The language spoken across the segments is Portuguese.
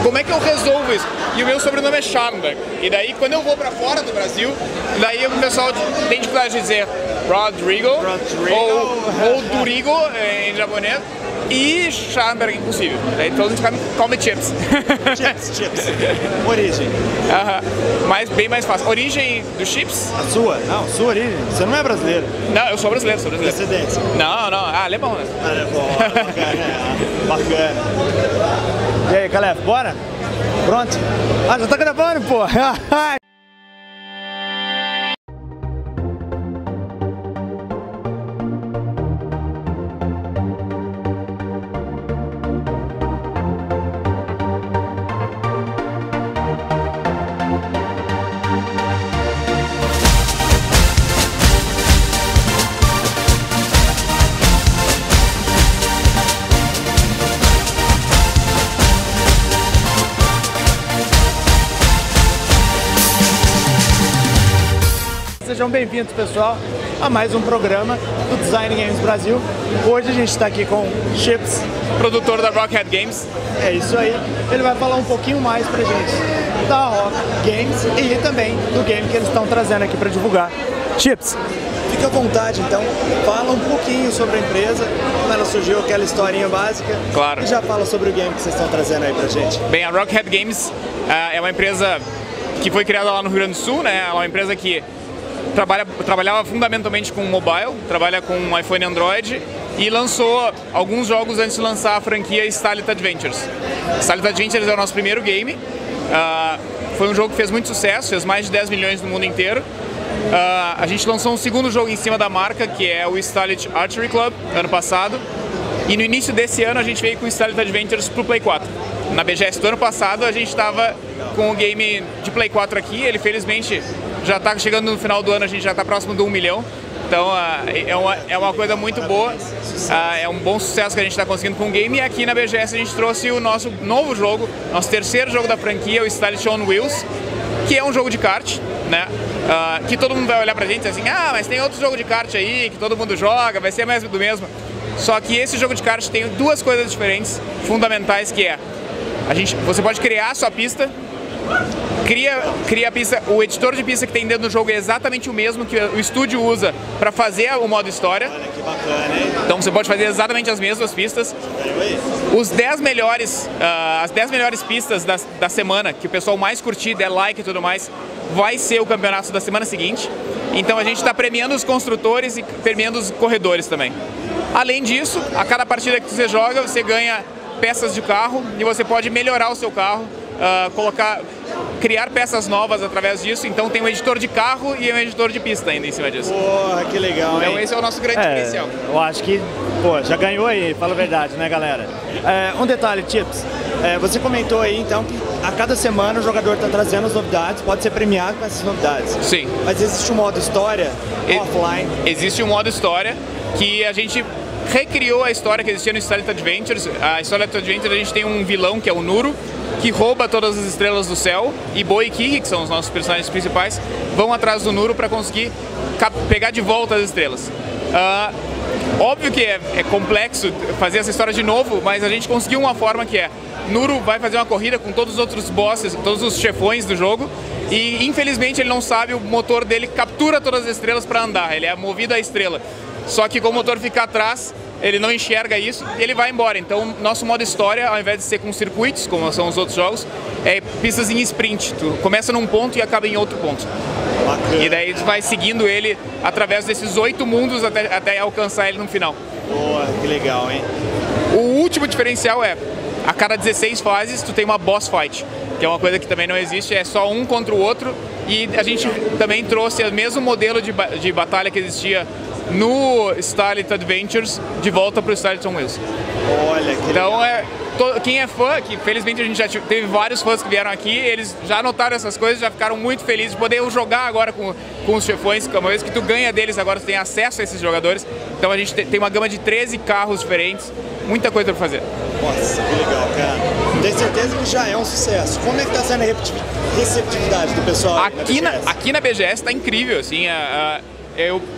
como é que eu resolvo isso? E o meu sobrenome é Scharnberg. E daí, quando eu vou pra fora do Brasil, daí o pessoal tem dificuldade de dizer Rodrigo. Ou Durigo em japonês. E Scharnberg impossível. Daí todo mundo come Chips. Chips. Origem. Mas bem mais fácil. Origem dos chips? A sua? Não, sua origem. Você não é brasileiro. Não, eu sou brasileiro, Descendência. Não. Alemão, né? Bacana. E aí, Calef, bora? Pronto? Já tá gravando, pô. Sejam bem-vindos, pessoal, a mais um programa do Design Games Brasil. Hoje a gente está aqui com Chips, produtor da Rockhead Games. É isso aí. Ele vai falar um pouquinho mais pra gente da Rock Games e também do game que eles estão trazendo aqui para divulgar. Chips, fica à vontade, então, fala um pouquinho sobre a empresa, como ela surgiu, aquela historinha básica. Claro. E já fala sobre o game que vocês estão trazendo aí pra gente. Bem, a Rockhead Games é uma empresa que foi criada lá no Rio Grande do Sul, né? É uma empresa que trabalhava fundamentalmente com mobile, trabalha com iPhone e Android e lançou alguns jogos antes de lançar a franquia Starlit Adventures. Starlit Adventures é o nosso primeiro game, foi um jogo que fez muito sucesso, fez mais de 10 milhões no mundo inteiro. A gente lançou um segundo jogo em cima da marca, que é o Starlit Archery Club, ano passado, e no início desse ano a gente veio com o Starlit Adventures pro Play 4. Na BGS do ano passado a gente estava com o game de Play 4 aqui, ele felizmente já está chegando no final do ano, a gente já está próximo de 1 milhão, então é uma coisa muito boa, é um bom sucesso que a gente está conseguindo com o game. E aqui na BGS a gente trouxe o nosso novo jogo, nosso terceiro jogo da franquia, o Starlit on Wheels, que é um jogo de kart, né? Que todo mundo vai olhar pra gente e dizer assim, mas tem outro jogo de kart aí que todo mundo joga, vai ser mais do mesmo. Só que esse jogo de kart tem duas coisas diferentes, fundamentais, que é você pode criar a sua pista, cria a pista, o editor de pista que tem dentro do jogo é exatamente o mesmo que o estúdio usa para fazer o modo história. Olha que bacana, hein? Então você pode fazer exatamente as mesmas pistas. Os 10 melhores, as 10 melhores pistas da semana, que o pessoal mais curtir, der like e tudo mais, vai ser o campeonato da semana seguinte. Então a gente está premiando os construtores e premiando os corredores também. Além disso, a cada partida que você joga, você ganha peças de carro e você pode melhorar o seu carro, criar peças novas através disso. Então tem um editor de carro e um editor de pista ainda em cima disso. Porra, que legal, hein? Então esse é o nosso grande diferencial. Eu acho que, já ganhou aí, fala a verdade, né, galera? Um detalhe, Chips, você comentou aí, então, que a cada semana o jogador está trazendo as novidades, pode ser premiado com essas novidades. Sim. Mas existe um modo história offline? Existe um modo história que a gente recriou a história que existia no Starlit Adventures. A Starlit Adventures, a gente tem um vilão que é o Nuro, que rouba todas as estrelas do céu, e Bo e Kiki, que são os nossos personagens principais, vão atrás do Nuro para conseguir pegar de volta as estrelas. Óbvio que é complexo fazer essa história de novo, mas a gente conseguiu uma forma que Nuro vai fazer uma corrida com todos os outros bosses, todos os chefões do jogo, e infelizmente ele não sabe, o motor dele captura todas as estrelas para andar, ele é movido à estrela. Só que com o motor ficar atrás, ele não enxerga isso e ele vai embora. Então, nosso modo história, ao invés de ser com circuitos, como são os outros jogos, é pistas em sprint. Tu começa num ponto e acaba em outro ponto. Bacana. E daí tu vai seguindo ele através desses 8 mundos até alcançar ele no final. Boa, que legal, hein? O último diferencial a cada 16 fases, tu tem uma boss fight, que é uma coisa que também não existe, é só um contra o outro. E a gente também trouxe o mesmo modelo de batalha que existia no Starlit Adventures de volta para o Starlit on Wheels. Olha, que legal. Então, quem é fã, que felizmente a gente já teve vários fãs que vieram aqui, eles já notaram essas coisas, já ficaram muito felizes de poder jogar agora com os chefões, uma vez que tu ganha deles, agora tu tem acesso a esses jogadores. Então a gente tem uma gama de 13 carros diferentes, muita coisa para fazer. Nossa, que legal, cara. Tenho certeza que já é um sucesso. Como é que está sendo a receptividade do pessoal aqui na BGS está incrível, assim,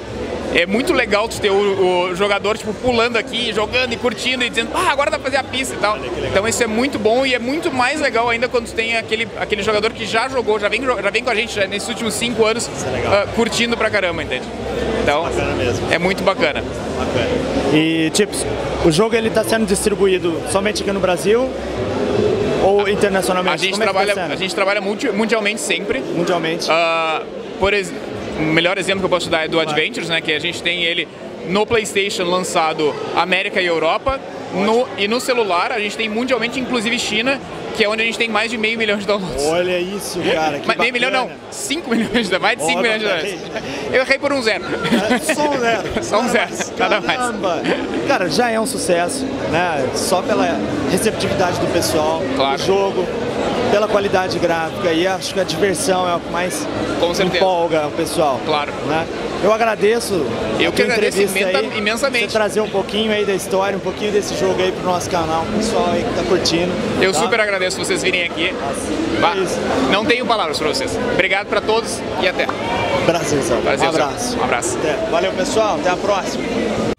é muito legal tu ter o jogador tipo, pulando aqui, jogando e curtindo e dizendo, agora dá pra fazer a pista e tal. Então isso é muito bom e é muito mais legal ainda quando tu tem aquele jogador que já jogou, já vem com a gente nesses últimos 5 anos curtindo pra caramba, entende? Então é muito bacana. E Chips, o jogo ele tá sendo distribuído somente aqui no Brasil ou internacionalmente? A gente trabalha mundialmente sempre. Mundialmente. O melhor exemplo que eu posso dar é do Adventures, né, que a gente tem ele no PlayStation lançado América e Europa, e no celular a gente tem mundialmente, inclusive China, que é onde a gente tem mais de 500 mil de downloads. Olha isso, cara, que bacana. 500 milhões não, 5 milhões, mais de 5 milhões de downloads. Eu errei por um zero. Só um zero. Só um zero, nada mais. Cara, já é um sucesso, né? Só pela receptividade do pessoal, do jogo, pela qualidade gráfica, e acho que a diversão é o que mais empolga o pessoal. Claro. Né? Eu agradeço a tua entrevista imensamente. Você trazer um pouquinho aí da história, um pouquinho desse jogo aí pro nosso canal, o pessoal aí que tá curtindo. Eu super agradeço vocês virem aqui. Não tenho palavras para vocês. Obrigado para todos e até. Brasilzão. Um abraço. Um abraço. Valeu, pessoal. Até a próxima.